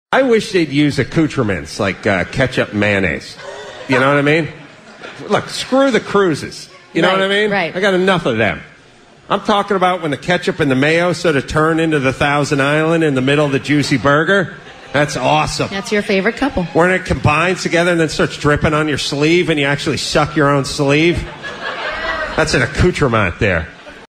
I wish they'd use accoutrements like ketchup and mayonnaise. You know what I mean? Look, screw the cruises. You know what I mean? Right. I got enough of them. I'm talking about when the ketchup and the mayo sort of turn into the Thousand Island in the middle of the juicy burger. That's awesome. That's your favorite couple. When it combines together and then starts dripping on your sleeve and you actually suck your own sleeve. That's an accoutrement there.